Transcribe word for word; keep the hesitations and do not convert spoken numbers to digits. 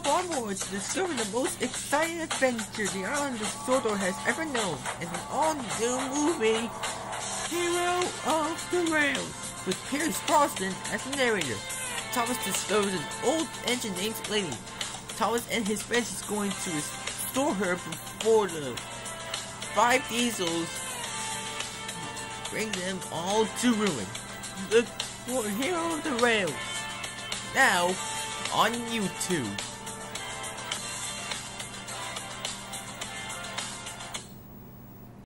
Hop on board to discover the most exciting adventure the island of Sodor has ever known in an all-new movie, Hero of the Rails, with Pierce Brosnan as the narrator. Thomas discovers an old engine named Lady. Thomas and his friends is going to restore her before the five diesels bring them all to ruin. Look for Hero of the Rails now on YouTube.